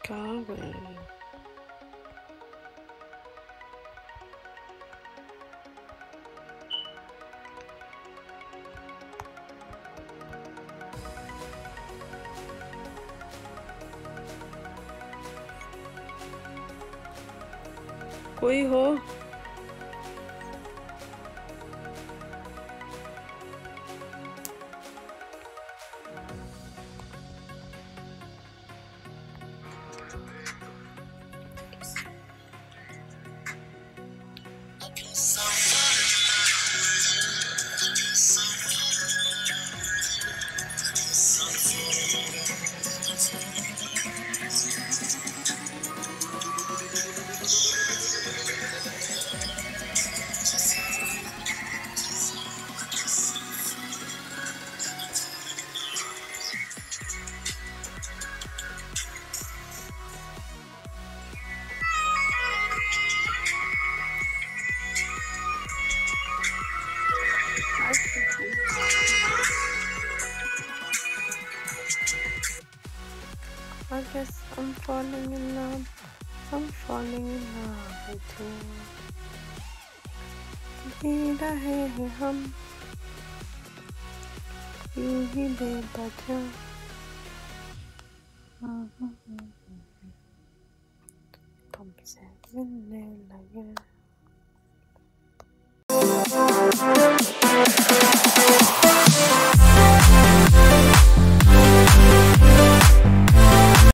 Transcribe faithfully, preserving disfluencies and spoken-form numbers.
Karen. कोई हो? I guess I'm falling in love. I'm falling in love with you. जी रहे हैं हम यूं ही बेवजह। तुमसे मिलने लगे।